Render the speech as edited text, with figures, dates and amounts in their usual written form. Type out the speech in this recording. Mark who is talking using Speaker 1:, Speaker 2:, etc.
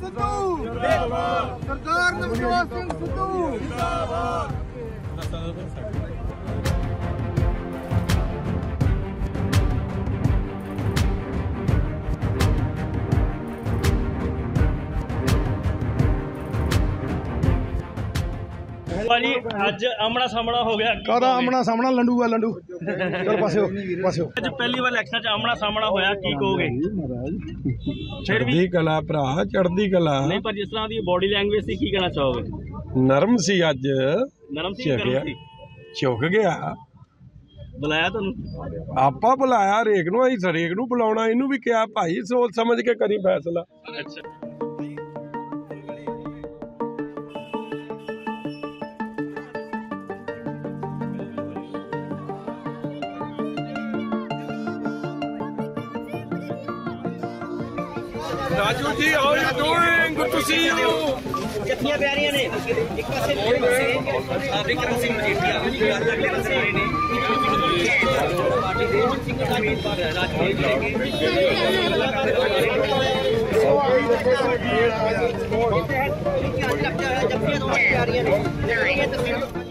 Speaker 1: सिद्धू सरदार नवजोत सिंह सिद्धू
Speaker 2: ਭਾਜੀ ਅੱਜ ਆਮਣਾ ਸਾਹਮਣਾ ਹੋ ਗਿਆ।
Speaker 3: ਕਾਹਦਾ ਆਮਣਾ ਸਾਹਮਣਾ? ਲੰਡੂ ਆ ਲੰਡੂ। ਚਲ ਪਾਸਿਓ ਪਾਸਿਓ।
Speaker 2: ਅੱਜ ਪਹਿਲੀ ਵਾਰ ਇਲੈਕਸ਼ਨ 'ਚ ਆਮਣਾ ਸਾਹਮਣਾ ਹੋਇਆ, ਕੀ ਕਹੋਗੇ?
Speaker 4: ਚੜ੍ਹਦੀ ਕਲਾ ਭਰਾ, ਚੜ੍ਹਦੀ ਕਲਾ।
Speaker 2: ਨਹੀਂ ਪਰ ਜਿਸ ਤਰ੍ਹਾਂ ਦੀ ਬੋਡੀ ਲੈਂਗੁਏਜ ਸੀ, ਕੀ ਕਹਿਣਾ ਚਾਹੋਗੇ?
Speaker 4: ਨਰਮ ਸੀ ਅੱਜ।
Speaker 2: ਨਰਮ ਸੀ, ਗਰਮ ਸੀ?
Speaker 4: ਝੁਕ ਗਿਆ।
Speaker 2: ਬੁਲਾਇਆ ਤੁਹਾਨੂੰ?
Speaker 4: ਆਪਾਂ ਬੁਲਾਇਆ ਹਰੇਕ ਨੂੰ, ਅਸੀਂ ਹਰੇਕ ਨੂੰ ਬੁਲਾਉਣਾ। ਇਹਨੂੰ ਵੀ ਕਿਹਾ ਭਾਈ ਸੋਚ ਸਮਝ ਕੇ ਕਰੀ ਫੈਸਲਾ।
Speaker 2: ਅੱਛਾ
Speaker 4: ਰਾਜੂ ਜੀ, how are you doing? Good to see you.
Speaker 2: ਕਿੰਨੀਆਂ ਪਿਆਰੀਆਂ ਨੇ? ਇੱਕ ਪਾਸੇ ਬਿਕਰਮ ਸਿੰਘ ਮਜੀਠੀਆ, ਅਗਲੇ ਪਾਸੇ ਨੇ ਪਾਰਟੀ ਦੇ ਸਿੰਗਲ ਉਮੀਦਵਾਰ ਰਾਜਨੀਤੀ ਲੈ ਕੇ ਜੱਫੀਆਂ ਦੋਵੇਂ ਪਿਆਰੀਆਂ ਨੇ।